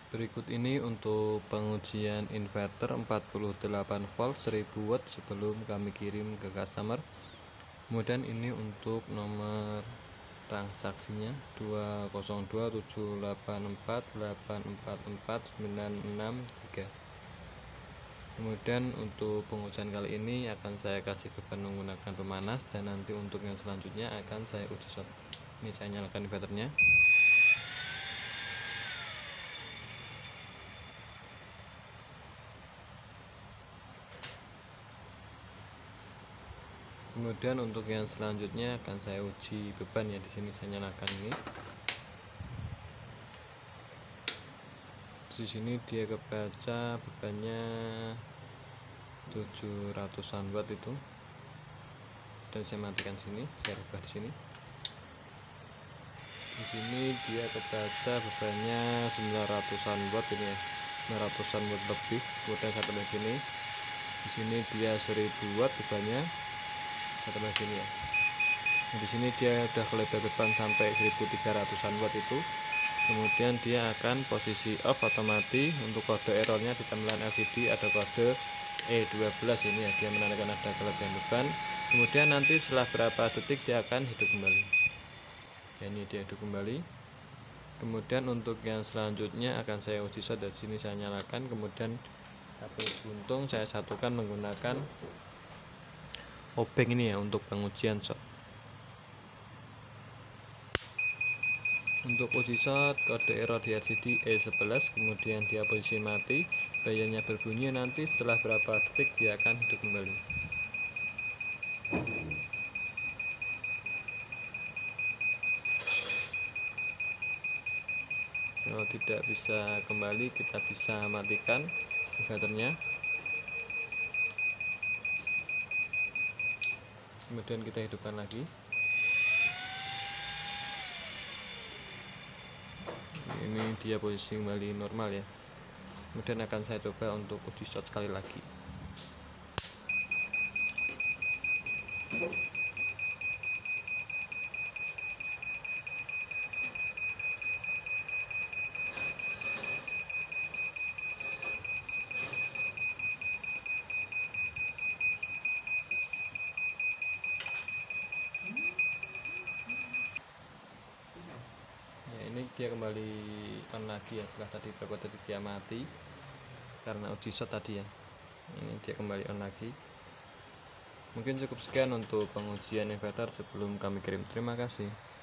Berikut ini untuk pengujian inverter 48 volt 1000 watt sebelum kami kirim ke customer. Kemudian ini untuk nomor transaksinya 2027848449663. Kemudian untuk pengujian kali ini akan saya kasih beban menggunakan pemanas, dan nanti untuk yang selanjutnya akan saya uji short. Ini saya nyalakan inverternya. Kemudian untuk yang selanjutnya akan saya uji beban ya. Di sini saya nyalakan ini. Di sini dia kebaca bebannya 700-an watt itu. Dan saya matikan sini, saya rubah di sini. Di sini dia kebaca bebannya 900-an watt ini ya. 900-an watt lebih. Kemudian saya tambah sini. Di sini dia 1000 watt bebannya. Saya tambah sini ya. Nah, di sini dia udah kelebar beban sampai 1300-an watt itu. Kemudian dia akan posisi off atau mati. Untuk kode errornya di tampilan LCD ada kode E12 ini ya, dia menandakan ada kelebihan beban. Kemudian nanti setelah berapa detik dia akan hidup kembali ya, ini dia hidup kembali. Kemudian untuk yang selanjutnya akan saya uji short. Dari sini saya nyalakan. Kemudian kabel buntung saya satukan menggunakan obeng ini ya untuk pengujian short. Untuk uji short kode error di LCD E11, kemudian dia posisi mati, bayarnya berbunyi. Nanti setelah berapa detik dia akan hidup kembali. Kalau tidak bisa kembali, kita bisa matikan inverternya. Kemudian kita hidupkan lagi. Ini dia posisi kembali normal ya. Kemudian akan saya coba untuk uji short sekali lagi. Ya, ini dia kembali on lagi ya, setelah tadi beberapa detik dia mati karena uji short tadi ya. Ini dia kembali on lagi. Mungkin cukup sekian untuk pengujian inverter sebelum kami kirim. Terima kasih.